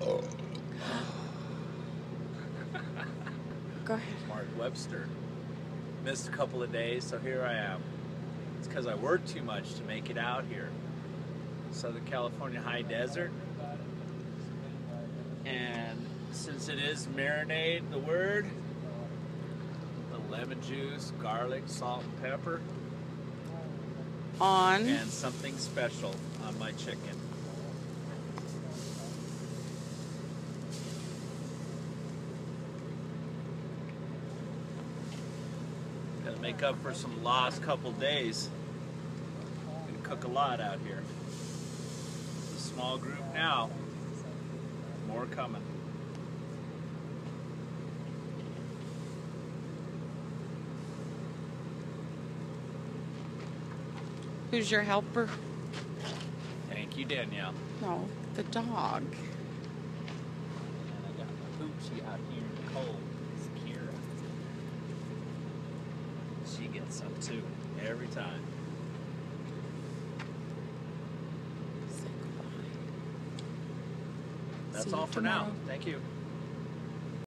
Go ahead. Mark Webster. Missed a couple of days, so here I am. It's because I worked too much to make it out here. Southern California high desert. And since it is marinade, the word, the lemon juice, garlic, salt, and pepper. On. And something special on my chicken. Gotta make up for some lost couple days. We cook a lot out here. It's a small group now. More coming. Who's your helper? Thank you, Danielle. No, the dog. And I got my Poochie out here in the cold. It's Kira. She gets some too, every time. Say goodbye. That's See all you for now. tomorrow. Thank you.